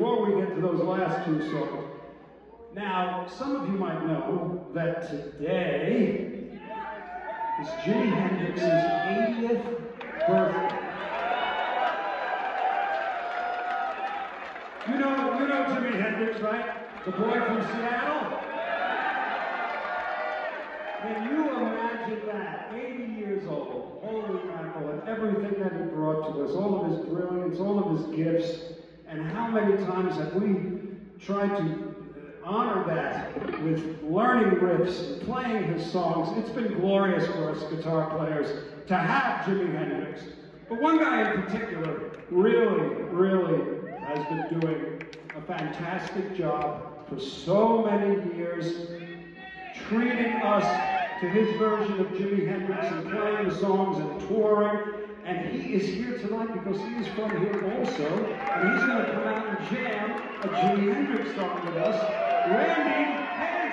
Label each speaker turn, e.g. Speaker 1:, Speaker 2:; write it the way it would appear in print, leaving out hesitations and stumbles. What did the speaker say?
Speaker 1: before we get to those last two songs. Now, some of you might know that today is Jimi Hendrix's 80th birthday. You know Jimi Hendrix, right? The boy from Seattle? Can you imagine that? 80 years old, holy mackerel, and everything that he brought to us, all of his brilliance, all of his gifts, and how many times have we tried to honor that with learning riffs and playing his songs. It's been glorious for us guitar players to have Jimi Hendrix. But one guy in particular really has been doing a fantastic job for so many years, treating us to his version of Jimi Hendrix and playing the songs and touring. And he is here tonight because he is from here also, and he's going to come out and jam a Jimi Hendrix song with us, Randy Hansen.